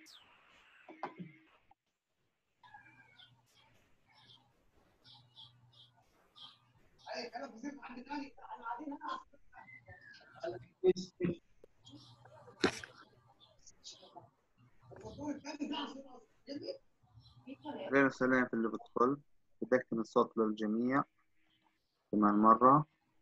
غير السلام في اللي بدخل بدكن الصوت للجميع كمان مرة.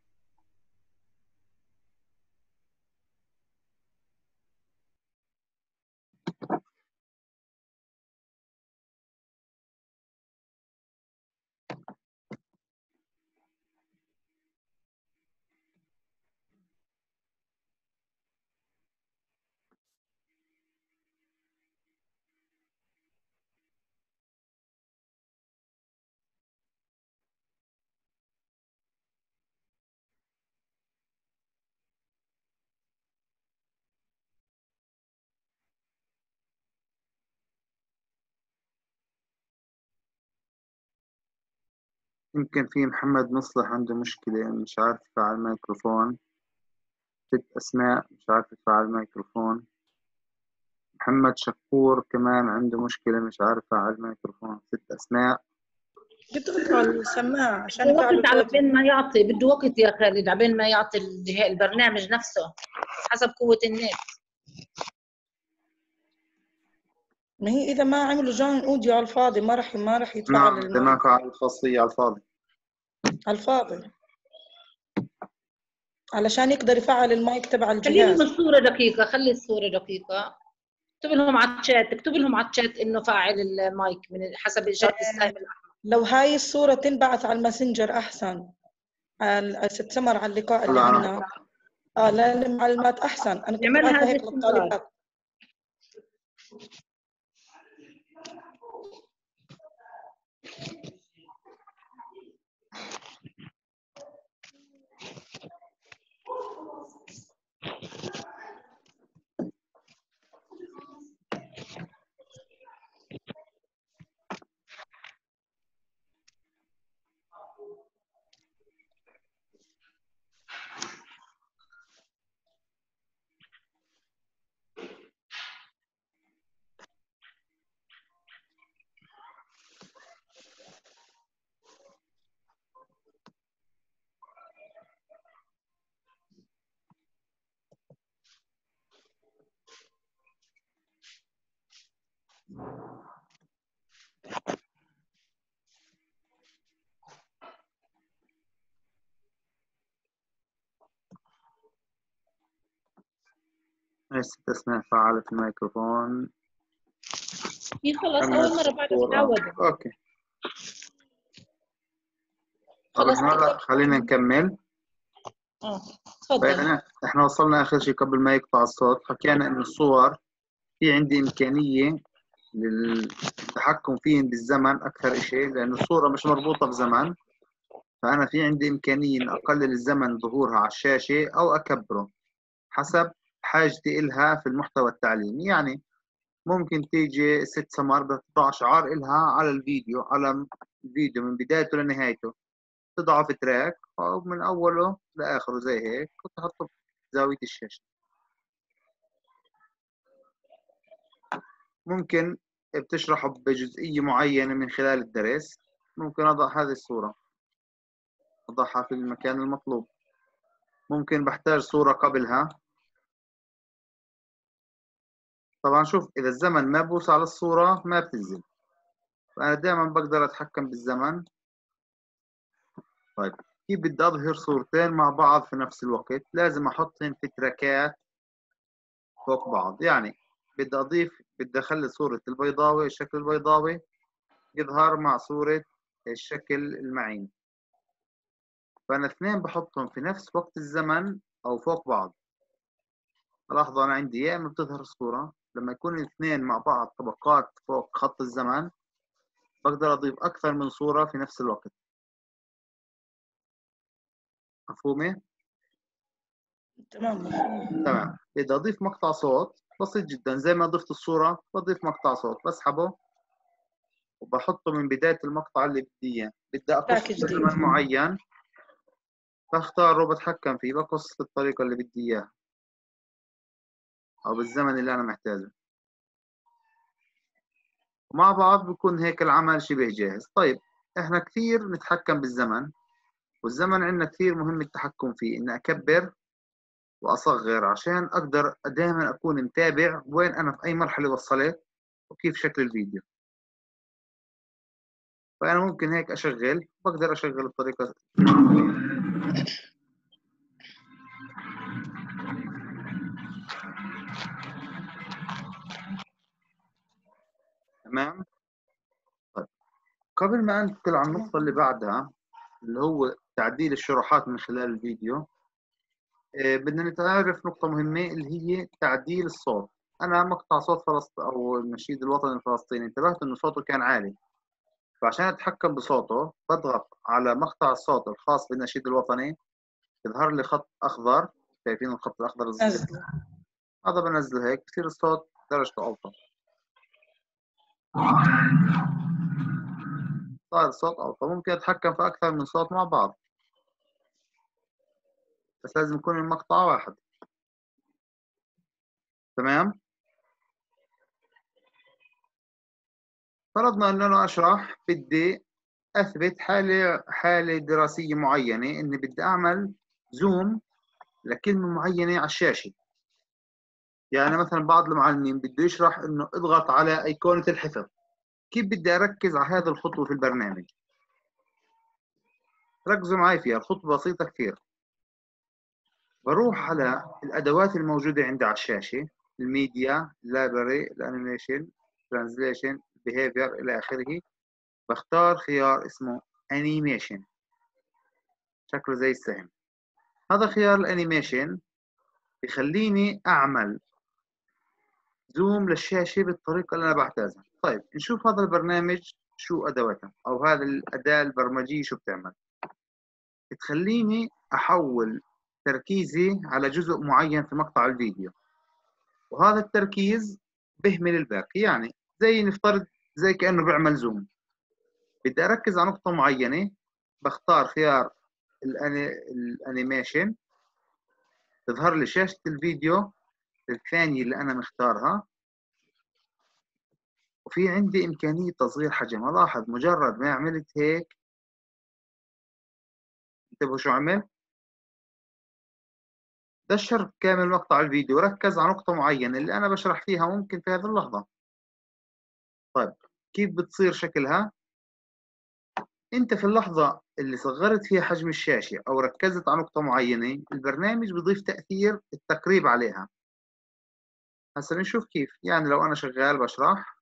يمكن في محمد مصلح عنده مشكلة مش عارف يفعل الميكروفون. 6 أسماء مش عارف يفعل الميكروفون. محمد شكور كمان عنده مشكلة مش عارف يفعل الميكروفون. 6 أسماء. بترفع السماعة عشان بده يفعلوا وقت على صوتك. بين ما يعطي، بده وقت يا خالد على بين ما يعطي البرنامج نفسه حسب قوة النت. ما هي إذا ما عملوا جوين أوديو على الفاضي ما راح يتفعل نعم المايك. ما فعل الخاصية على الفاضي. على الفاضي علشان يقدر يفعل المايك تبع خلي الجهاز. لهم الصورة دقيقة، خلي الصورة دقيقة. اكتب لهم على الشات، اكتب لهم على الشات انه فاعل المايك من حسب إشارة السهم الأحمر. لو هاي الصورة تنبعث على الماسنجر أحسن. على ست سمر على اللقاء اللي عنا. لا المعلومات أحسن. أنا كنت نعملها بعثها هيك باستمرار. للطالبات. ايش 6 أسماء فعلت الميكروفون. هي خلص أول مرة بعد تتعودوا. اوكي خلص هلا خلينا نكمل. تفضل. احنا وصلنا اخر شيء قبل ما يقطع الصوت. حكينا انه الصور في عندي امكانية للتحكم فيهم بالزمن اكثر شيء، لانه الصورة مش مربوطة بزمن، فانا في عندي امكانية ان اقلل الزمن ظهورها على الشاشة او اكبره حسب حاجتي إلها في المحتوى التعليمي. يعني ممكن تيجي 6 سمر بتضع شعار إلها على الفيديو، على الفيديو من بدايته لنهايته تضعه في تراك أو من أوله لآخره زي هيك وتحطه في زاوية الشاشة. ممكن بتشرحه بجزئية معينة من خلال الدرس. ممكن أضع هذه الصورة أضعها في المكان المطلوب. ممكن بحتاج صورة قبلها. طبعا شوف إذا الزمن ما بوصل على الصورة ما بتنزل، فأنا دائما بقدر أتحكم بالزمن. طيب كيف بدي أظهر صورتين مع بعض في نفس الوقت؟ لازم أحطهم في تراكات فوق بعض. يعني بدي أخلي صورة البيضاوي، الشكل البيضاوي يظهر مع صورة الشكل المعين، فأنا 2 بحطهم في نفس وقت الزمن أو فوق بعض. لاحظوا أنا عندي يا إما بتظهر الصورة لما يكون 2 مع بعض طبقات فوق خط الزمن، بقدر أضيف أكثر من صورة في نفس الوقت. مفهومة؟ تمام. تمام. بدي أضيف مقطع صوت بسيط جدا، زي ما ضفت الصورة بضيف مقطع صوت، بسحبه وبحطه من بداية المقطع اللي بدي إياه. بدي أقص بزمن معين بختاره وبتحكم فيه، بقص بالطريقة اللي بدي إياها أو بالزمن اللي أنا محتاجه. ومع بعض بكون هيك العمل شبه جاهز. طيب احنا كثير نتحكم بالزمن، والزمن عندنا كثير مهم التحكم فيه، اني اكبر واصغر عشان اقدر دائما اكون متابع وين انا في اي مرحله وصلت وكيف شكل الفيديو. فانا ممكن هيك اشغل، بقدر اشغل بطريقه تمام. طيب قبل ما انتقل على النقطه اللي بعدها اللي هو تعديل الشروحات من خلال الفيديو، بدنا نتعرف نقطة مهمة اللي هي تعديل الصوت. أنا مقطع صوت فلسطين أو النشيد الوطني الفلسطيني انتبهت إنه صوته كان عالي، فعشان أتحكم بصوته بضغط على مقطع الصوت الخاص بالنشيد الوطني، يظهر لي خط أخضر، شايفين الخط الأخضر الصغير؟ هذا بنزله هيك بصير الصوت درجته أوطى، صار الصوت أوطى. ممكن أتحكم في أكثر من صوت مع بعض، بس لازم يكون المقطع واحد. تمام. فرضنا إن أنا أشرح بدي أثبت حالة دراسية معينة، إني بدي أعمل زوم لكلمة معينة على الشاشة. يعني مثلا بعض المعلمين بده يشرح إنه اضغط على أيقونة الحفظ، كيف بدي أركز على هذه الخطوة في البرنامج؟ ركزوا معي فيها، الخطوة بسيطة كثير. بروح على الأدوات الموجودة عندي على الشاشة، الميديا، اللايبرري، الأنيميشن، ترانزليشن، بيهيفير إلى آخره. بختار خيار اسمه أنيميشن، شكله زي السهم. هذا خيار الأنيميشن بخليني أعمل زوم للشاشة بالطريقة اللي أنا بعتازها. طيب نشوف هذا البرنامج شو أدواتها، أو هذا الأداة البرمجية شو بتعمل. بتخليني أحول تركيزي على جزء معين في مقطع الفيديو، وهذا التركيز بهمل الباقي. يعني زي نفترض زي كأنه بيعمل زوم، بدي أركز على نقطة معينة، بختار خيار الأنيميشن، تظهر لي شاشة الفيديو الثانية اللي أنا مختارها، وفي عندي إمكانية تصغير حجمها. لاحظ مجرد ما عملت هيك، انتبهوا شو عمل؟ دشر كامل مقطع الفيديو، ركز على نقطة معينة اللي أنا بشرح فيها ممكن في هذه اللحظة. طيب كيف بتصير شكلها؟ أنت في اللحظة اللي صغرت فيها حجم الشاشة أو ركزت على نقطة معينة، البرنامج بيضيف تأثير التقريب عليها. هسا نشوف كيف. يعني لو أنا شغال بشرح،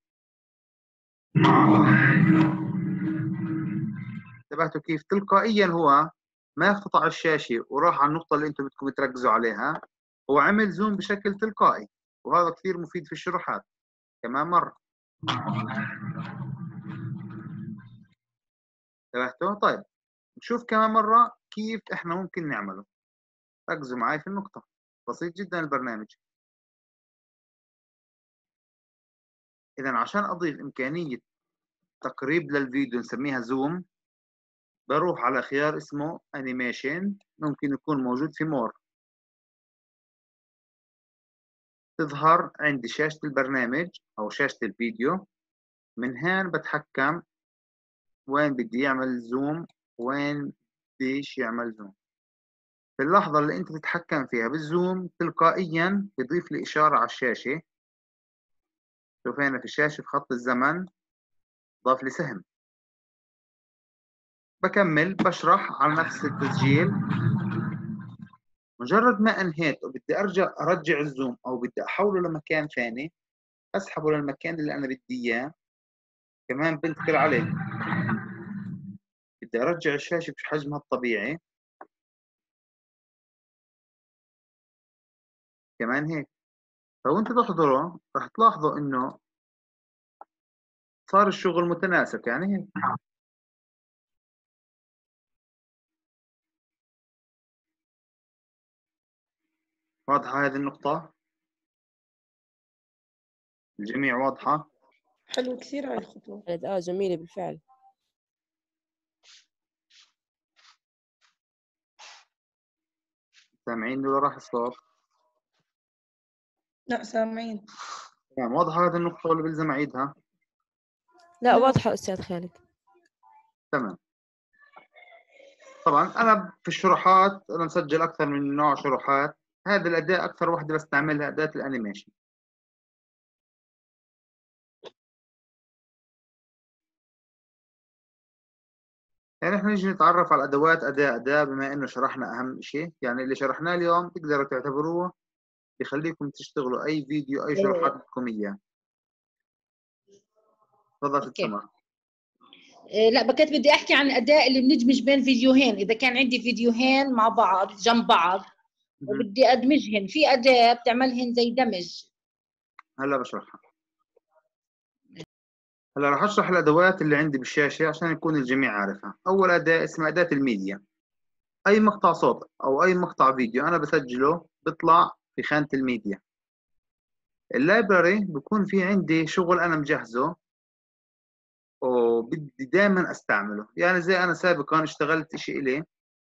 انتبهتوا كيف تلقائيا هو ما قطع الشاشة وراح على النقطة اللي أنتم بدكم تركزوا عليها، هو عمل زوم بشكل تلقائي، وهذا كثير مفيد في الشروحات. كمان مرة، انتبهتوا؟ طيب نشوف كمان مرة كيف إحنا ممكن نعمله. ركزوا معي في النقطة، بسيط جدا البرنامج. إذا عشان أضيف إمكانية تقريب للفيديو نسميها زوم، بروح على خيار اسمه أنيميشن، ممكن يكون موجود في مور. تظهر عندي شاشة البرنامج أو شاشة الفيديو، من هون بتحكم وين بدي يعمل زوم وين بديش يعمل زوم. في اللحظة اللي أنت تتحكم فيها بالزوم تلقائيا بيضيف لي إشارة على الشاشة. شوف هنا في الشاشة في خط الزمن ضاف لي سهم. بكمل بشرح على نفس التسجيل، مجرد ما انهيت وبدي ارجع الزوم او بدي احوله لمكان ثاني، اسحبه للمكان اللي انا بدي اياه. كمان بنتقل عليه، بدي ارجع الشاشه بحجمها الطبيعي، كمان هيك. لو انتوا تحضروا راح تلاحظوا انه صار الشغل متناسق. يعني هيك. واضحه هذه النقطه؟ الجميع واضحه؟ حلو كثير هاي الخطوة. جميلة بالفعل. سامعين ولا راح الصوت؟ لا سامعين. تمام. واضحه هذه النقطه ولا بلزم اعيدها؟ لا واضحة أستاذ خالد. تمام. طبعا أنا في الشروحات أنا مسجل أكثر من نوع شروحات. هذه الأداة أكثر واحدة بستعملها أداة الأنيميشن. يعني احنا نيجي نتعرف على الأدوات أداة بما إنه شرحنا أهم شيء. يعني اللي شرحناه اليوم تقدروا تعتبروه بيخليكم تشتغلوا أي فيديو أي شروحات بدكم إياه. تفضل اوكي. سمر. لا بكيت بدي احكي عن الاداء اللي بندمج بين فيديوهين. اذا كان عندي فيديوهين مع بعض جنب بعض وبدي ادمجهن في اداة بتعملهن زي دمج. هلا بشرحها. هلا راح اشرح الادوات اللي عندي بالشاشه عشان يكون الجميع عارفها. اول اداه اسمها اداه الميديا. اي مقطع صوت او اي مقطع فيديو انا بسجله بيطلع في خانه الميديا. اللايبراري بكون في عندي شغل انا مجهزه وبدي دائما استعمله. يعني زي انا سابقا اشتغلت شيء ليه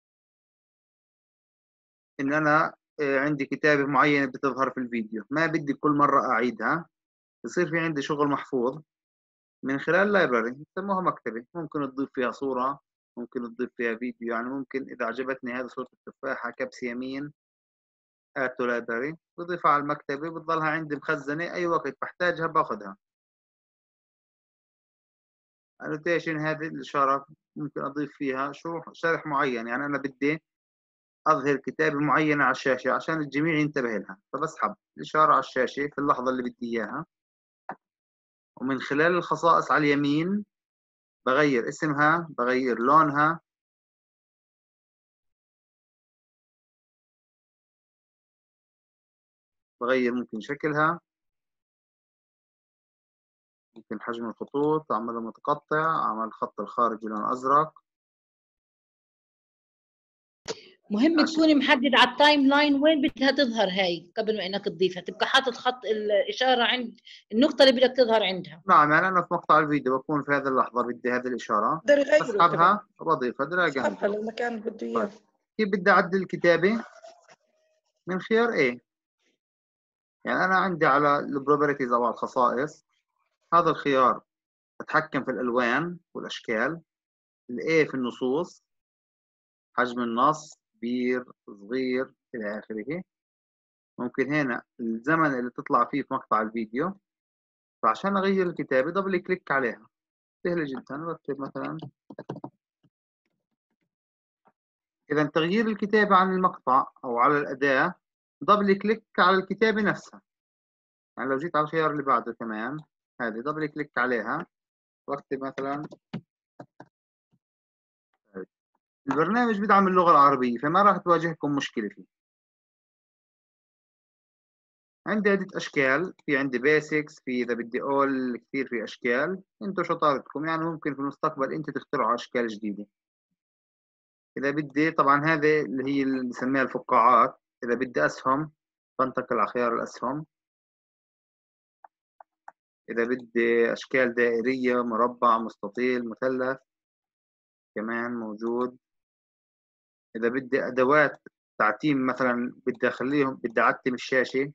ان انا عندي كتابه معينه بتظهر في الفيديو ما بدي كل مره اعيدها. بصير في عندي شغل محفوظ من خلال لايبراري بسموها مكتبه. ممكن تضيف فيها صوره، ممكن تضيف فيها فيديو. يعني ممكن اذا عجبتني هذه صوره التفاحه كبس يمين اد تو لايبراري بضيفها على المكتبه بتضلها عندي مخزنه اي وقت بحتاجها باخذها. انوتيشن هذه الاشاره ممكن اضيف فيها شرح معين. يعني انا بدي اظهر كتابه معينه على الشاشه عشان الجميع ينتبه لها فبسحب الاشاره على الشاشه في اللحظه اللي بدي اياها ومن خلال الخصائص على اليمين بغير اسمها بغير لونها بغير ممكن شكلها ممكن حجم الخطوط اعمله متقطع اعمل الخط الخارجي لون ازرق. مهم تكوني محدد على التايم لاين وين بدها تظهر هاي قبل ما انك تضيفها. تبقى حاطط خط الاشاره عند النقطه اللي بدك تظهر عندها. نعم. يعني انا في مقطع الفيديو بكون في هذه اللحظه بدي هذه الاشاره بقدر يغيره بسحبها وبضيفها دراج اند اسحبها دروب. للمكان اللي بده اياه. طيب كيف بدي اعدل الكتابه؟ من خيار ايه. يعني انا عندي على البروبرتيز او على الخصائص هذا الخيار اتحكم في الالوان والاشكال. الايه في النصوص حجم النص كبير صغير الى اخره. ممكن هنا الزمن اللي تطلع فيه في مقطع الفيديو. فعشان اغير الكتابه دبل كليك عليها سهله جدا. بكتب مثلا اذا تغيير الكتابه عن المقطع او على الاداه دبل كليك على الكتابه نفسها. يعني لو جيت على الخيار اللي بعده كمان هذه دبل كليك عليها واكتب مثلا البرنامج بيدعم اللغه العربيه فما راح تواجهكم مشكله فيه. عندي عدة أشكال. في عندي بيسكس في إذا بدي أول كثير في أشكال. أنتوا شطارتكم يعني ممكن في المستقبل أنت تخترعوا أشكال جديدة. إذا بدي طبعا هذه اللي هي اللي بنسميها الفقاعات. إذا بدي أسهم بنتقل على خيار الأسهم. إذا بدي أشكال دائرية مربع مستطيل مثلث كمان موجود. إذا بدي أدوات تعتيم مثلا بدي أخليهم بدي أعتم الشاشة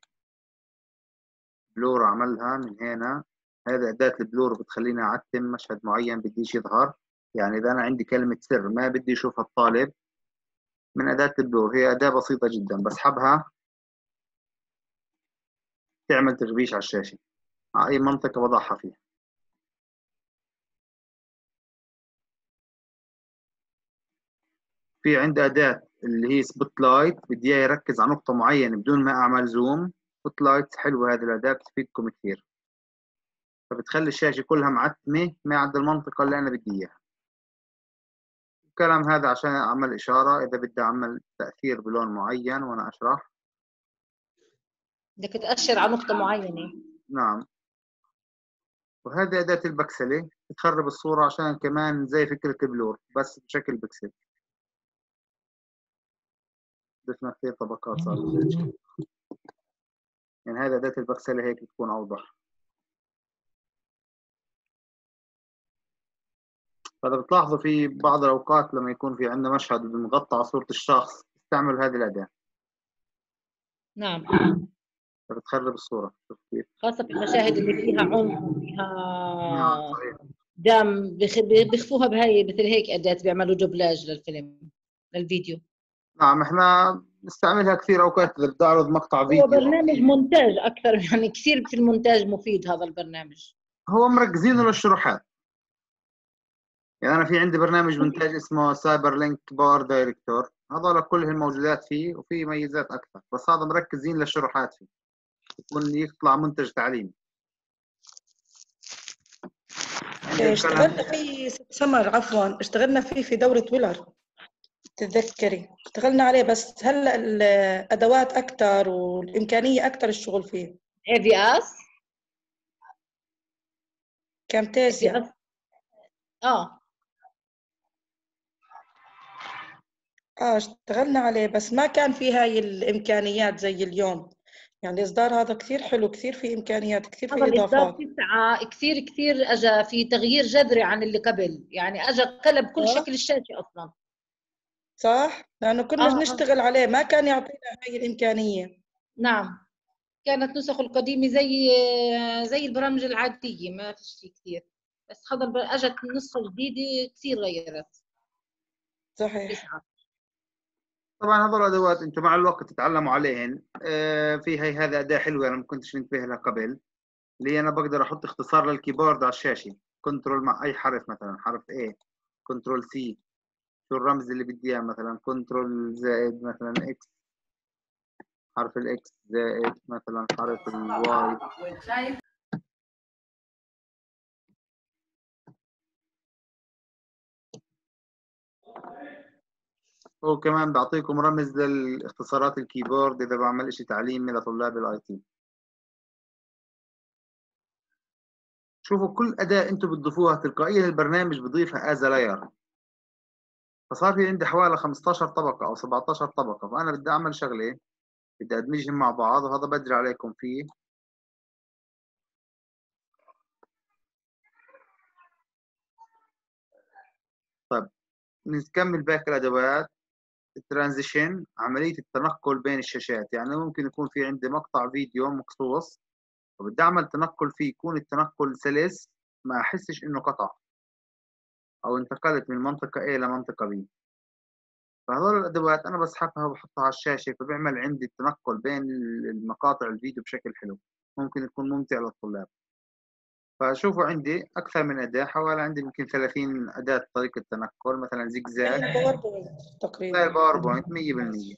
بلور أعملها من هنا. هذا أداة البلور بتخليني أعتم مشهد معين بديش يظهر. يعني إذا أنا عندي كلمة سر ما بدي يشوفها الطالب من أداة البلور. هي أداة بسيطة جدا بسحبها تعمل تغبيش على الشاشة على أي منطقة بضعها فيها. في عندي أداة اللي هي سبوت لايت بدي إياه يركز على نقطة معينة بدون ما أعمل زوم. سبوت لايت حلوة هذه الأداة بتفيدكم كثير. فبتخلي الشاشة كلها معتمة ما عند المنطقة اللي أنا بدي إياها. الكلام هذا عشان أعمل إشارة إذا بدي أعمل تأثير بلون معين وأنا أشرح. بدك تأشر على نقطة معينة. نعم. وهذه أداة البكسلة بتخرب الصورة عشان كمان زي فكرة البلور بس بشكل بكسل. ضفنا كثير طبقات صار يعني هذه أداة البكسلة هيك بتكون أوضح. فإذا بتلاحظوا في بعض الأوقات لما يكون في عندنا مشهد بنغطى على صورة الشخص استعمل هذه الأداة. نعم. فبتخرب الصورة. شوف كيف. خاصة في المشاهد اللي فيها عنف وفيها نعم صحيح. دام بيخفوها بهاي مثل هيك اداه بيعملوا دوبلاج للفيلم للفيديو. نعم احنا نستعملها كثير اوقات اذا بدي اعرض مقطع هو فيديو. برنامج مونتاج اكثر يعني كثير في المونتاج مفيد هذا البرنامج. هو مركزينه للشروحات. يعني انا في عندي برنامج مونتاج اسمه سايبر لينك باور دايركتور، هذول كلهم موجودات فيه وفي ميزات اكثر، بس هذا مركزين للشروحات فيه، يكون يطلع منتج تعليمي. اشتغلنا فيه ست سمر، عفوا اشتغلنا فيه في دورة ويلر تتذكري، اشتغلنا عليه، بس هلا الادوات اكثر والامكانيه اكثر الشغل فيه. اي في اس كامتازيا. اه اشتغلنا عليه بس ما كان فيه هاي الامكانيات زي اليوم. يعني الاصدار هذا كثير حلو، كثير فيه امكانيات، كثير هذا فيه الإصدار اضافات. 9 كثير كثير اجى في تغيير جذري عن اللي قبل، يعني اجى قلب كل صح شكل الشاشة اصلا. صح، لانه كنا اه نشتغل عليه ما كان يعطينا هاي الامكانيه. نعم، كانت نسخ القديمة زي البرامج العادية ما فيش شيء كثير، بس هذا اجت نسخة جديدة كثير غيرت. صحيح. 9 طبعا هذول الادوات انتم مع الوقت تتعلموا عليهن. في هي هذا اداه حلوه انا ما كنتش منتبه لها قبل، اللي انا بقدر احط اختصار للكيبورد على الشاشه، كنترول مع اي حرف، مثلا حرف A كنترول C، شو الرمز اللي بدي اياه، مثلا كنترول زائد مثلا X، حرف الإكس زائد مثلا حرف الواي. وكمان بعطيكم رمز للاختصارات الكيبورد إذا بعمل إشي تعليمي لطلاب الآي تي. شوفوا كل أداة أنتم بتضيفوها تلقائيا البرنامج بضيفها از لاير، فصار في عندي حوالي 15 طبقة أو 17 طبقة، فأنا بدي أعمل شغلة بدي أدمجهم مع بعض، وهذا بدري عليكم فيه. طيب نكمل باقي الأدوات. الترانزيشن، عملية التنقل بين الشاشات، يعني ممكن يكون في عندي مقطع فيديو مقصوص وبدي أعمل تنقل فيه، يكون التنقل سلس ما أحسش إنه قطع أو انتقلت من منطقة A لمنطقة B. فهذول الأدوات أنا بسحبها وبحطها على الشاشة، فبيعمل عندي التنقل بين المقاطع الفيديو بشكل حلو، ممكن يكون ممتع للطلاب. فشوفوا عندي أكثر من أداة، حوالي عندي يمكن 30 أداة طريقة تنقل، مثلا زجزاج زي الباوربوينت زي تقريبا. الباوربوينت 100%.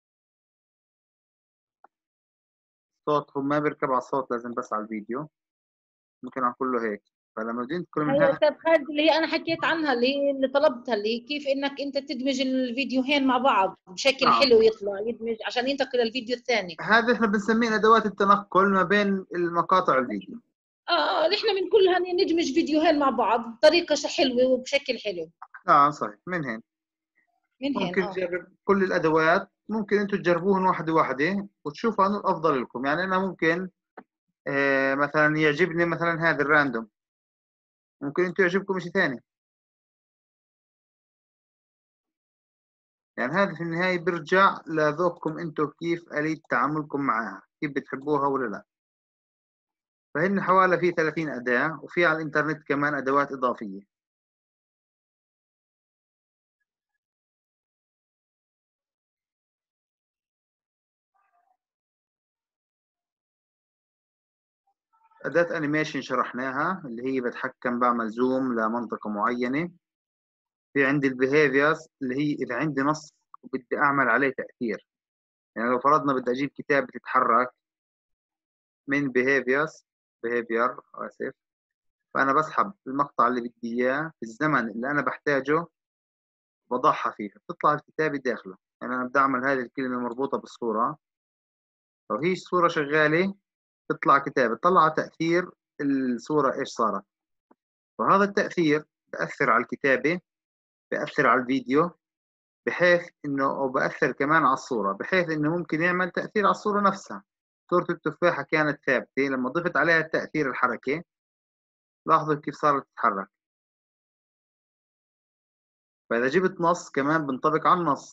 صوتهم ما بيركب على الصوت، لازم بس على الفيديو، ممكن أعمل كله هيك. فلما بدي انتقل من هي هذا، استاذ خالد اللي هي انا حكيت عنها، اللي طلبتها، اللي هي كيف انك انت تدمج الفيديوهين مع بعض بشكل نعم حلو، يطلع يدمج عشان ينتقل الفيديو الثاني. هذا احنا بنسميه أدوات التنقل ما بين المقاطع الفيديو. نحن من كلها ندمج فيديوهين مع بعض بطريقه حلوه وبشكل حلو. نعم صحيح، من هين من هين ممكن تجرب كل الادوات، ممكن انتم تجربوهن واحده واحده وتشوفوا انه الافضل لكم. يعني انا ممكن مثلا يعجبني مثلا هذا الراندوم، ممكن انتم يعجبكم شيء ثاني. يعني هذا في النهايه بيرجع لذوقكم انتم، كيف آلية تعاملكم معها، كيف بتحبوها ولا لا. فهن حوالي في 30 اداه، وفي على الانترنت كمان ادوات اضافيه. اداه انيميشن شرحناها، اللي هي بتحكم بعمل زوم لمنطقه معينه. في عندي البيهيفيرز، اللي هي اذا عندي نص وبدي اعمل عليه تاثير، يعني لو فرضنا بدي اجيب كتاب بتتحرك من behavior اسف، فانا بسحب المقطع اللي بدي اياه في الزمن اللي انا بحتاجه، بضعها فيه بتطلع الكتابة داخله. يعني انا بدي اعمل هذه الكلمة مربوطة بالصورة، لو هي الصورة شغالة تطلع كتابة، طلع تأثير الصورة ايش صارت، وهذا التأثير بأثر على الكتابة، بأثر على الفيديو، بحيث انه او بأثر كمان على الصورة، بحيث انه ممكن يعمل تأثير على الصورة نفسها. صورة التفاحة كانت ثابتة، لما ضفت عليها التأثير الحركة لاحظوا كيف صارت تتحرك. فإذا جبت نص كمان بنطبق على النص،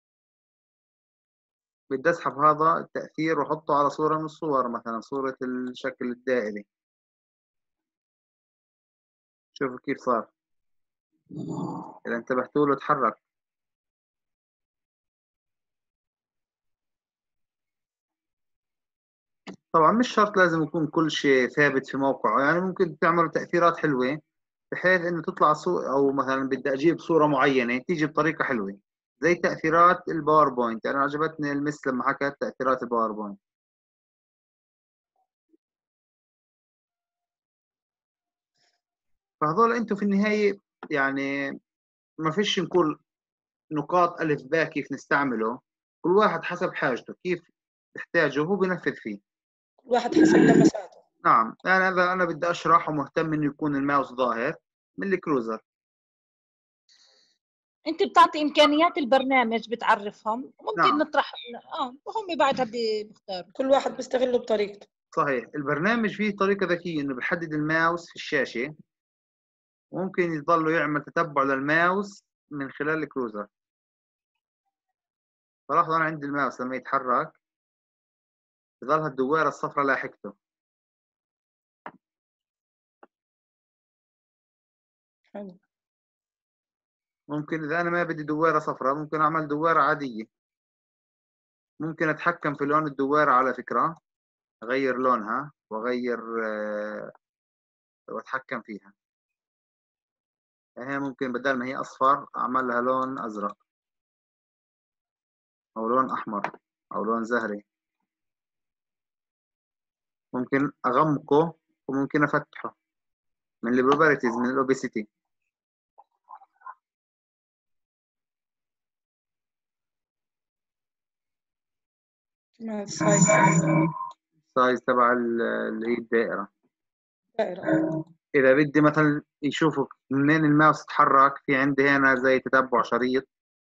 بدي أسحب هذا التأثير وأحطه على صورة من الصور، مثلا صورة الشكل الدائري. شوفوا كيف صار، إذا انتبهتوا له تحرك. طبعا مش شرط لازم يكون كل شيء ثابت في موقعه، يعني ممكن تعملوا تأثيرات حلوة بحيث إنه تطلع صورة، أو مثلا بدي أجيب صورة معينة تيجي بطريقة حلوة زي تأثيرات الباوربوينت. يعني عجبتني المس لما حكت تأثيرات الباوربوينت. فهذول أنتم في النهاية يعني ما فيش نقول نقاط ألف باء كيف نستعمله، كل واحد حسب حاجته كيف يحتاجه هو بينفذ فيه. كل واحد حسب لمساته. نعم، يعني هذا أنا بدي أشرح ومهتم إنه يكون الماوس ظاهر من الكروزر. انت بتعطي امكانيات البرنامج بتعرفهم، ممكن نعم نطرح وهم بعدها بيختاروا. كل واحد بيستغله بطريقته. صحيح. البرنامج فيه طريقة ذكية إنه بيحدد الماوس في الشاشة، ممكن يضل يعمل تتبع للماوس من خلال الكروزر. فلاحظوا أنا عندي الماوس لما يتحرك بضلها الدويرة الصفراء لاحقته. حلو. ممكن إذا أنا ما بدي دويرة صفراء ممكن أعمل دويرة عادية. ممكن أتحكم في لون الدويرة على فكرة، أغير لونها وأغير وأتحكم فيها. يعني ممكن بدل ما هي أصفر أعمل لها لون أزرق أو لون أحمر أو لون زهري. ممكن أغمقه وممكن أفتحه من البروبرتيز من الأوبيسيتي. ما السايز السايز تبع اللي هي الدائرة. دائرة. إذا بدي مثلا يشوفوا منين الماوس تحرك، في عندي هنا زي تتبع شريط،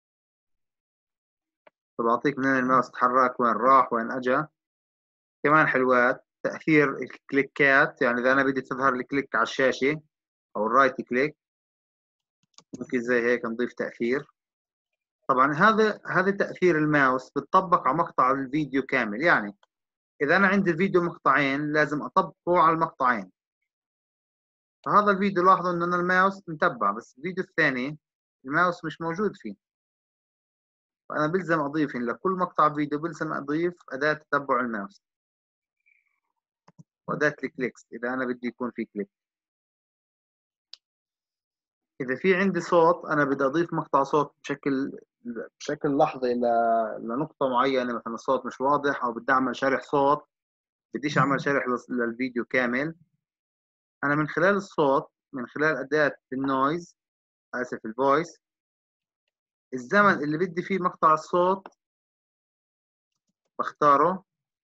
فبعطيك منين الماوس تحرك، وين راح وين أجا. كمان حلوات تأثير الكليكات، يعني إذا أنا بدي تظهر لي كليك على الشاشة أو الرايت كليك ممكن زي هيك نضيف تأثير. طبعا هذا تأثير الماوس بتطبق على مقطع الفيديو كامل. يعني إذا أنا عندي الفيديو مقطعين لازم أطبقه على المقطعين. فهذا الفيديو لاحظوا إنه أنا الماوس متبع، بس الفيديو الثاني الماوس مش موجود فيه، فأنا بلزم أضيف لكل مقطع فيديو بلزم أضيف أداة تتبع الماوس وأداة الكليكس إذا أنا بدي يكون في كليك. إذا في عندي صوت أنا بدي أضيف مقطع صوت بشكل لحظي لنقطة معينة، مثلا الصوت مش واضح أو بدي أعمل شرح صوت، بديش أعمل شرح للفيديو كامل. أنا من خلال الصوت من خلال أداة النويز، آسف الفويس، الزمن اللي بدي فيه مقطع الصوت بختاره،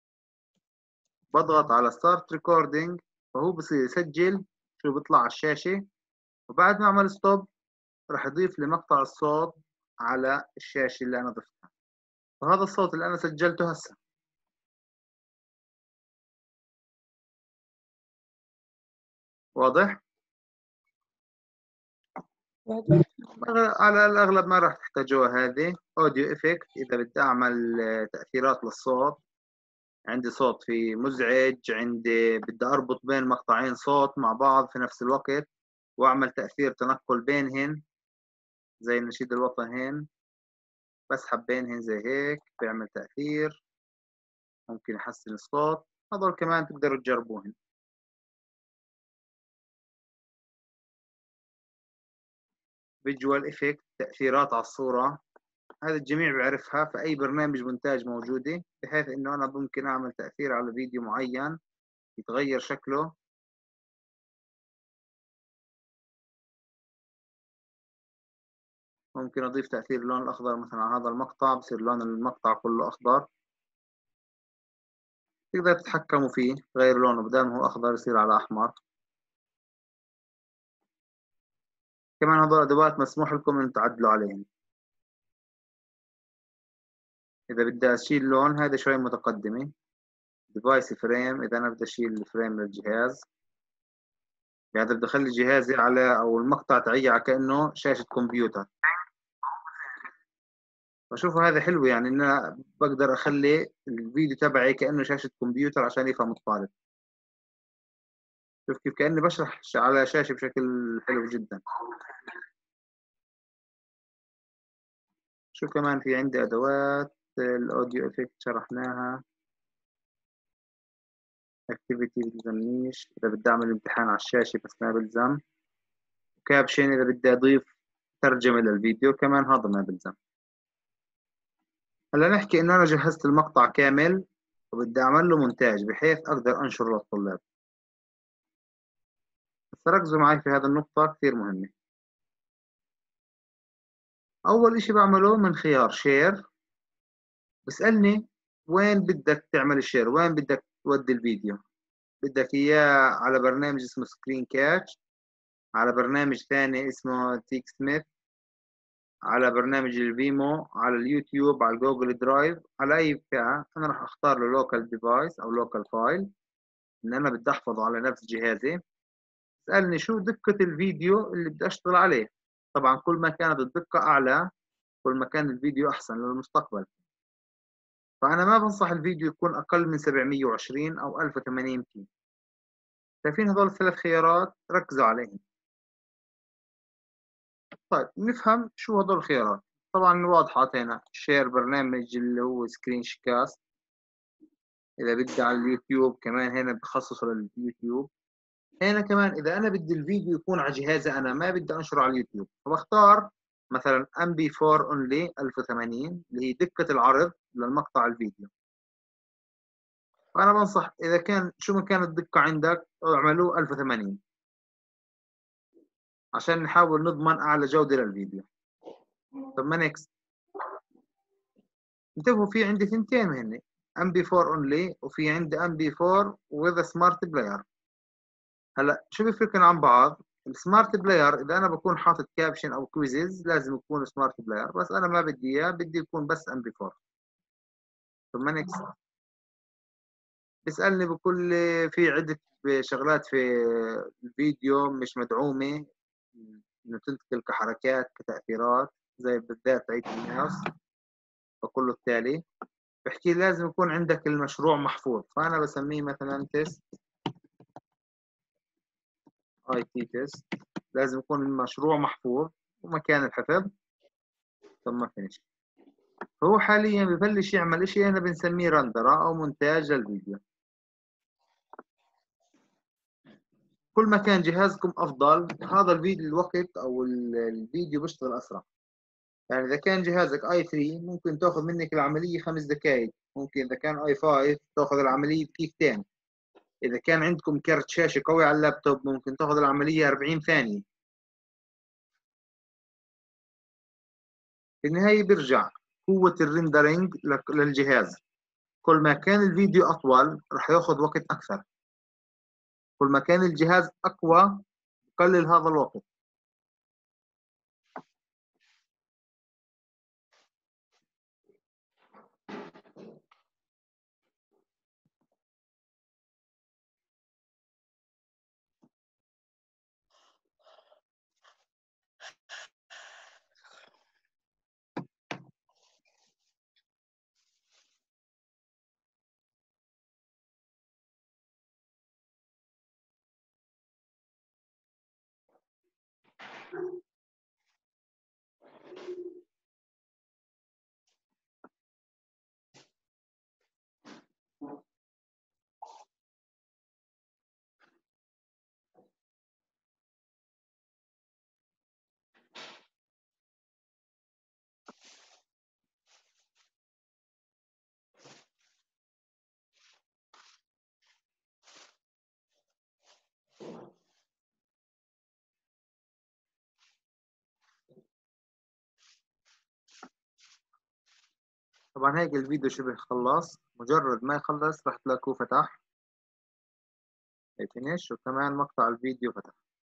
بضغط على ستارت ريكوردينج فهو بصير يسجل شو بيطلع على الشاشة، وبعد ما أعمل ستوب راح يضيف لي مقطع الصوت على الشاشة اللي أنا ضفتها. وهذا الصوت اللي أنا سجلته هسه. واضح؟ واضح. على الأغلب ما راح تحتاجوها. هذه أوديو إفكت إذا بدي أعمل تأثيرات للصوت، عندي صوت في مزعج، عندي بدي أربط بين مقطعين صوت مع بعض في نفس الوقت وأعمل تأثير تنقل بينهن زي النشيد الوطني، بسحب بينهن زي هيك بيعمل تأثير، ممكن يحسن الصوت. هذول كمان تقدروا تجربوهن. فيجوال إفكت تأثيرات على الصورة، هذا الجميع بيعرفها في أي برنامج مونتاج موجودة، بحيث إنه أنا ممكن أعمل تأثير على فيديو معين يتغير شكله. ممكن أضيف تأثير اللون الأخضر مثلا على هذا المقطع بصير لون المقطع كله أخضر، تقدر تتحكموا فيه غير لونه بدل ما هو أخضر يصير على أحمر. كمان هذول أدوات مسموح لكم أن تعدلوا عليهم. إذا بدي أشيل لون هذا شوي متقدمة، ديفايس فريم إذا أنا بدي أشيل الفريم للجهاز، يعني بدي أخلي جهازي على أو المقطع تعي على كأنه شاشة كمبيوتر. بشوفه هذا حلو، يعني إن أنا بقدر أخلي الفيديو تبعي كأنه شاشة كمبيوتر عشان يفهم الطالب. شوف كيف كأني بشرح على شاشة بشكل حلو جدا. شو كمان في عندي أدوات الأوديو إفكت شرحناها. أكتيفيتي بتلزمنيش، إذا بدي أعمل امتحان على الشاشة بس ما بلزم. كابشن إذا بدي أضيف ترجمة للفيديو كمان هذا ما بلزم. هلا نحكي إنه أنا جهزت المقطع كامل وبدي أعمل له مونتاج بحيث أقدر أنشره للطلاب. بس ركزوا معي في هذه النقطة كثير مهمة. أول إشي بعمله من خيار شير بسألني وين بدك تعمل الشير، وين بدك تودي الفيديو. بدك إياه على برنامج اسمه سكرين كاتش، على برنامج ثاني اسمه تيك سميث، على برنامج الفيمو، على اليوتيوب، على الجوجل درايف، على أي بتاع. أنا راح أختار له لوكال ديفايس أو لوكال فايل إن أنا بدي أحفظه على نفس جهازي. اسألني شو دقة الفيديو اللي بدي أشتغل عليه. طبعا كل ما كانت الدقة أعلى كل ما كان الفيديو أحسن للمستقبل. فأنا ما بنصح الفيديو يكون أقل من 720 أو 1080p. شايفين هذول الثلاث خيارات؟ ركزوا عليهم. طيب نفهم شو هذول الخيارات. طبعا واضحة هنا. شير برنامج اللي هو سكرين كاست، إذا بدي على اليوتيوب كمان هنا بخصصه لليوتيوب. هنا كمان إذا أنا بدي الفيديو يكون على جهازي أنا ما بدي أنشره على اليوتيوب، فبختار مثلا MP4 only 1080 اللي هي دقة العرض للمقطع الفيديو. فأنا بنصح إذا كان شو ما كانت الدقة عندك اعملوه 1080 عشان نحاول نضمن أعلى جودة للفيديو. طب ما نكست. انتبهوا في عندي ثنتين هن MP4 only وفي عندي MP4 with smart player. هلا شو بيفرقن عن بعض؟ السمارت بلاير اذا انا بكون حاطط كابشن او كويزز لازم يكون سمارت بلاير، بس انا ما بدي اياه، بدي يكون بس MP4. ثم نكست. بيسألني بكل في عدة شغلات في الفيديو مش مدعومة انه تنتقل كحركات كتأثيرات زي بالذات عيد الماوس. بقول له التالي بحكي لازم يكون عندك المشروع محفوظ، فأنا بسميه مثلا تيست IT تيست. لازم يكون المشروع محفوظ ومكان الحفظ. ثم فينيش. هو حاليا ببلش يعمل اشي احنا بنسميه رندرة او مونتاج للفيديو. كل ما كان جهازكم افضل هذا الفيديو الوقت او الفيديو بيشتغل اسرع. يعني اذا كان جهازك i3 ممكن تاخذ منك العملية 5 دقائق، ممكن اذا كان i5 تاخذ العملية دقيقتين. اذا كان عندكم كرت شاشة قوي على اللابتوب ممكن تاخذ العملية 40 ثانية. في النهاية بيرجع قوة الريندرينج للجهاز. كل ما كان الفيديو أطول رح ياخذ وقت أكثر، كل ما كان الجهاز أقوى قلل هذا الوقت. طبعا هيك الفيديو شبه خلص، مجرد ما يخلص راح تلاقوه فتح فينيش وكمان مقطع الفيديو فتح.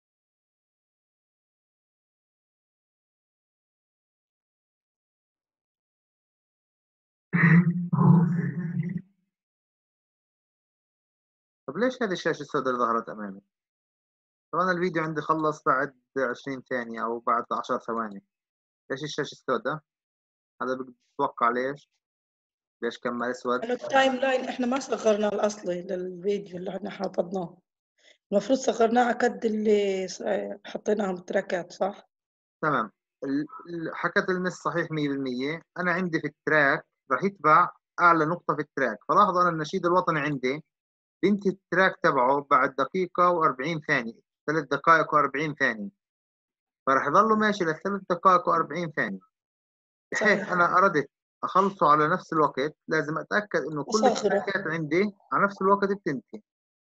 طب ليش هذه الشاشة السوداء اللي ظهرت أمامي؟ طبعا الفيديو عندي خلص بعد 20 ثانية أو بعد 10 ثواني. ليش الشاشة السوداء؟ هذا بتوقع ليش؟ ليش كمل أسود؟ التايم لاين احنا ما صغرنا الاصلي للفيديو اللي احنا حافظناه، المفروض صغرناه على قد اللي حطيناهم تراكات صح؟ تمام. حكت المس صحيح 100%. انا عندي في التراك راح يتبع اعلى نقطه في التراك، فلاحظ انا النشيد الوطني عندي بنتي التراك تبعه بعد دقيقه و40 ثانيه، 3 دقائق و40 ثانيه، فراح يضلوا ماشي ل3 دقائق و40 ثانيه. بحيث صحيح. انا اردت اخلصه على نفس الوقت لازم اتاكد انه كل أصغره. التراكات عندي على نفس الوقت بتنتهي.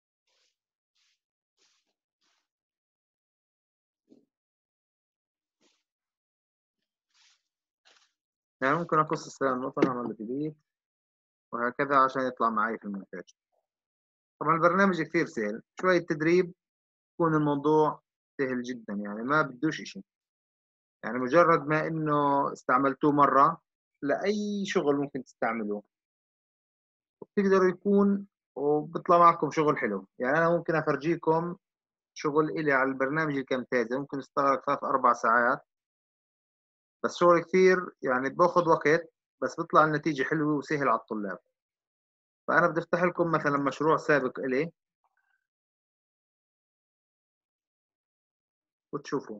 يعني ممكن اقص السلام الوطني اعمل ديليت وهكذا عشان يطلع معي في المونتاج. طبعا البرنامج كثير سهل، شوية تدريب يكون الموضوع سهل جدا، يعني ما بدوش إشي. يعني مجرد ما إنه استعملتوه مرة لأي شغل ممكن تستعملوه وبتقدروا يكون وبيطلع معكم شغل حلو. يعني أنا ممكن أفرجيكم شغل إلي على البرنامج الكامتازي ممكن يستغرق 3 4 ساعات، بس شغل كثير يعني باخذ وقت، بس بيطلع النتيجة حلوة وسهل على الطلاب. فأنا بدي أفتح لكم مثلا مشروع سابق إلي وتشوفوا.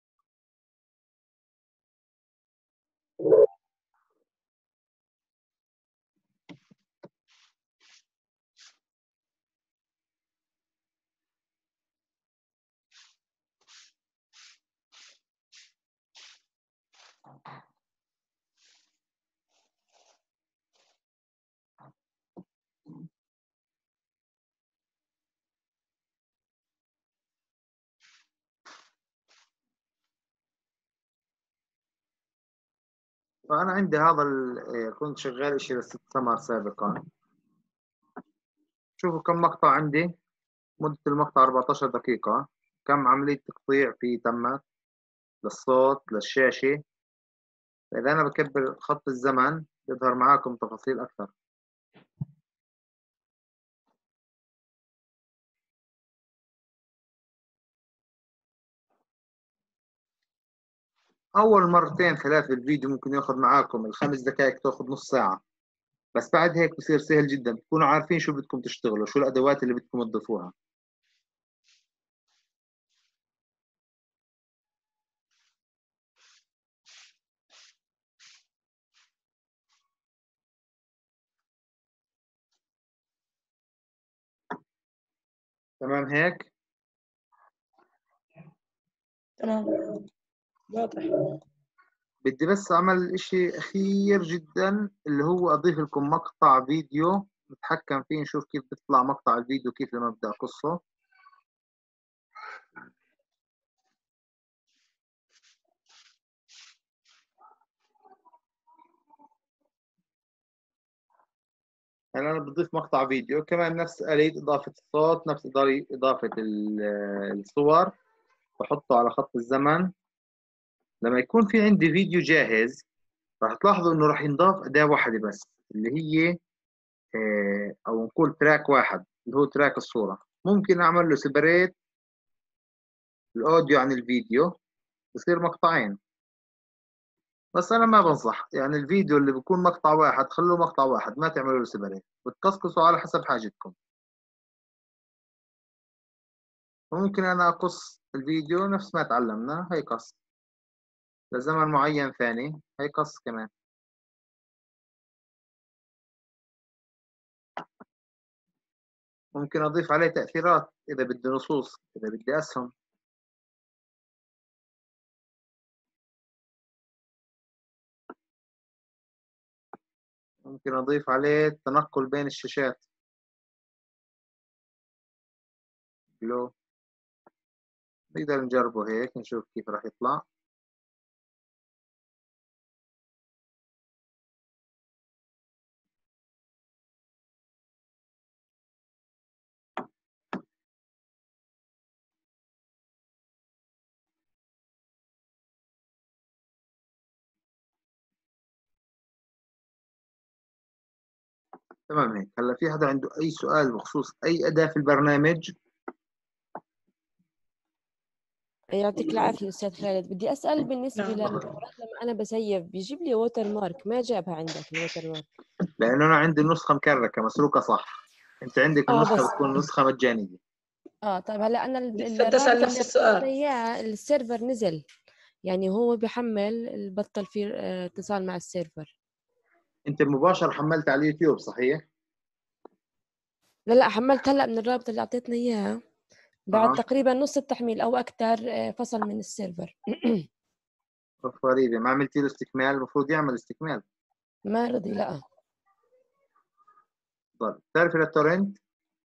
فأنا عندي هذا كنت شغال إشي للست سمر سابقا. شوفوا كم مقطع عندي، مدة المقطع 14 دقيقة، كم عملية تقطيع فيه تمت للصوت للشاشة. فإذا أنا بكبر خط الزمن بيظهر معاكم تفاصيل أكثر. أول مرتين 3 بالفيديو ممكن ياخذ معاكم ال5 دقائق تاخذ نص ساعة، بس بعد هيك بصير سهل جدا، بتكونوا عارفين شو بدكم تشتغلوا، شو الأدوات اللي بدكم تضيفوها. تمام هيك؟ تمام واضح. بدي بس أعمل إشي أخير جدا اللي هو أضيف لكم مقطع فيديو نتحكم فيه، نشوف كيف بيطلع مقطع الفيديو كيف لما أبدأ أقصه. يعني أنا بضيف مقطع فيديو كمان نفس آلية إضافة الصوت، نفس إضافة الصور، بحطه على خط الزمن. لما يكون في عندي فيديو جاهز راح تلاحظوا إنه راح ينضاف أداة واحدة بس اللي هي أو نقول تراك واحد اللي هو تراك الصورة. ممكن أعمل له سيبريت الأوديو عن الفيديو بصير مقطعين، بس أنا ما بنصح. يعني الفيديو اللي بيكون مقطع واحد خلوه مقطع واحد، ما تعملوا له سيبريت، بتقصقصوا على حسب حاجتكم. وممكن أنا أقص الفيديو نفس ما تعلمنا، هي قص لزمن معين ثاني، هي قص كمان. ممكن أضيف عليه تأثيرات إذا بدي نصوص، إذا بدي أسهم. ممكن أضيف عليه التنقل بين الشاشات. لو نقدر نجربه هيك نشوف كيف راح يطلع. تمام هيك. هلا في حدا عنده أي سؤال بخصوص أي أداة في البرنامج؟ يعطيك العافية أستاذ خالد. بدي أسأل بالنسبة نعم. للمرات لما أنا بسيف بيجيب لي ووتر مارك، ما جابها عندك الووتر مارك؟ لأنه أنا عندي النسخة مكركة مسروقة صح، أنت عندك النسخة بس بتكون نسخة مجانية. طيب هلا انا تسأل الرابط اللي نفس اعطيتنا السؤال. اياه السيرفر نزل، يعني هو بحمل بطل في اتصال مع السيرفر. انت مباشر حملت على اليوتيوب صحيح؟ لا حملت هلا من الرابط اللي اعطيتنا اياه بعد اه تقريبا نص التحميل او اكثر، فصل من السيرفر. غريبة، ما عملتي له استكمال؟ المفروض يعمل استكمال. ما رضي لا. طيب بتعرفي للتورنت؟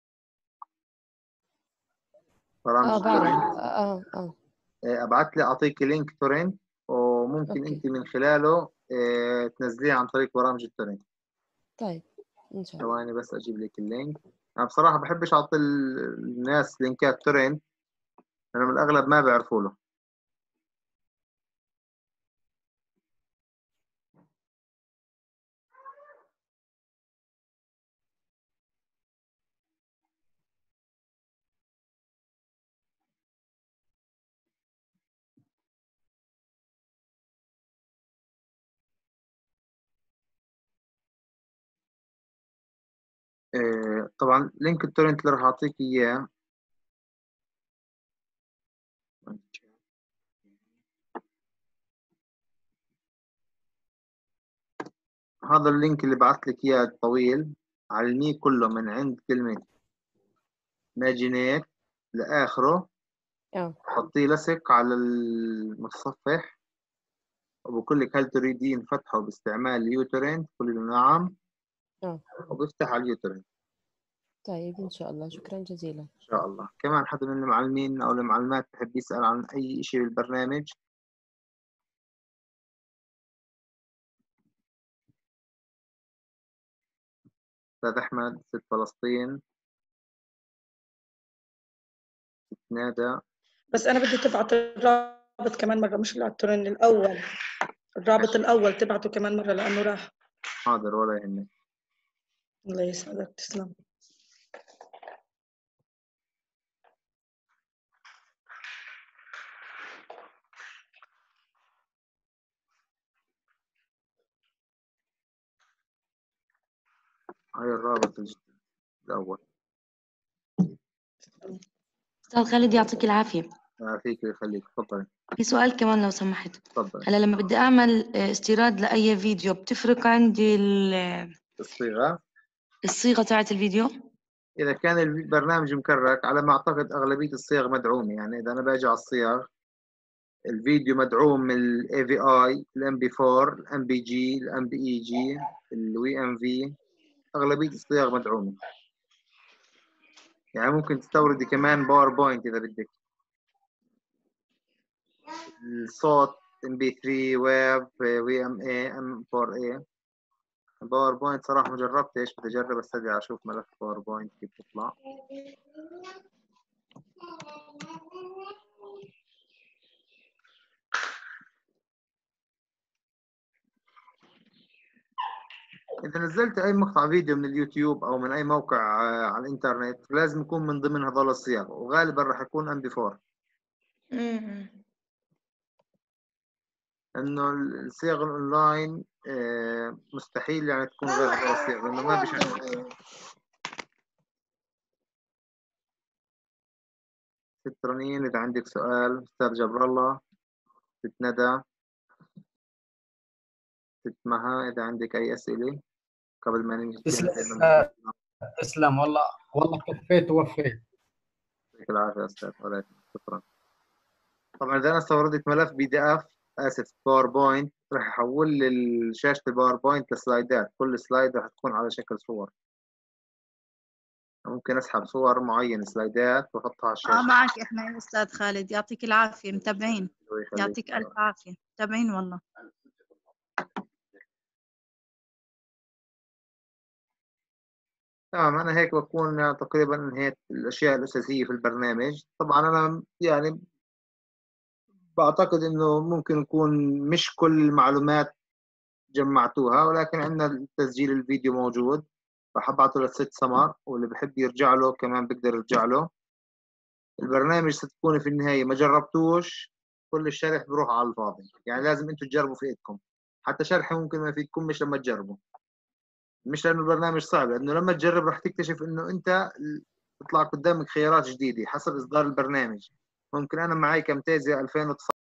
برامج بعرف. التورنت. اه ابعت لي، اعطيك لينك تورنت وممكن اوكي انت من خلاله تنزليه عن طريق برامج التورنت. طيب ان شاء الله. ثواني بس اجيب لك اللينك. انا بصراحة بحبش اعطي الناس لينكات تورنت لانهم الاغلب ما بيعرفوا له. طبعا لينك التورنت اللي راح اعطيك اياه هذا اللينك اللي بعت لك اياه الطويل، علميه كله من عند كلمة ماجينيت لآخره، اه حطيه لصق على المتصفح وبقول لك هل تريدين فتحه باستعمال اليوترنت؟ قولي له نعم اه وبيفتح على اليوترنت طيب ان شاء الله، شكرا جزيلا. إن شاء الله. كمان حدا من المعلمين أو المعلمات بحب يسأل عن أي شيء بالبرنامج؟ أستاذ أحمد، ست فلسطين، نادى. بس انا بدي تبعت الرابط كمان مره، مش التورن الاول، الرابط الاول تبعته كمان مره لانه راح. حاضر ولا يهمك. الله يسعدك، تسلم. هاي الرابط الأول. أستاذ خالد يعطيك العافية. فيك يخليك، تفضلي. في سؤال كمان لو سمحت. تفضلي. هلا لما بدي أعمل استيراد لأي فيديو بتفرق عندي الصيغة الصيغة تاعت الفيديو؟ إذا كان البرنامج مكرك، على ما أعتقد أغلبية الصيغ مدعومة. يعني إذا أنا باجي على الصيغ، الفيديو مدعوم من ال AVI، ال MP4، ال MPG، ال MPEG، ال WMV. أغلبية الصيغ مدعومة. يعني ممكن تستوردي كمان باوربوينت إذا بدك. الصوت MP3 ويب WMA M4A. باوربوينت صراحة ما جربتش، بدي أجرب أستدعي أشوف ملف باوربوينت كيف بيطلع. إذا نزلت أي مقطع فيديو من اليوتيوب أو من أي موقع على الإنترنت، لازم يكون من ضمن هذول الصيغ، وغالبا راح يكون MP4. إنه الصيغ الأونلاين مستحيل يعني تكون غير هذول الصيغ، لأنه ما بيشغل. ست رنين، إذا عندك سؤال. أستاذ جبر الله، ست ندى، ست مها، إذا عندك أي أسئلة قبل ما ننهي. تسلم والله، والله كفيت ووفيت. يعطيك العافية أستاذ، ولكن شكرا. طبعا إذا أنا استوردت ملف PDF، آسف باوربوينت، راح أحول شاشة الباوربوينت لسلايدات. كل سلايد راح تكون على شكل صور. ممكن أسحب صور معينة سلايدات وأحطها على الشاشة. معك إحنا يا أستاذ خالد، يعطيك العافية، متابعين. ويخليك. يعطيك ألف عافية، متابعين والله. تمام، أنا هيك بكون تقريبا انهيت الأشياء الأساسية في البرنامج. طبعا أنا يعني بعتقد إنه ممكن يكون مش كل المعلومات جمعتوها، ولكن عندنا تسجيل الفيديو موجود. راح ابعته للست سمر، واللي بحب يرجع له كمان بيقدر يرجع له. البرنامج ستكون في النهاية ما جربتوش، كل الشرح بروح على الفاضي. يعني لازم انتم تجربوا في ايدكم. حتى شرحي ممكن ما يفيدكم مش لما تجربوا، مش لانه البرنامج صعب، لانه لما تجرب راح تكتشف انه انت تطلع قدامك خيارات جديدة حسب إصدار البرنامج. ممكن أنا معي كامتازيا 2019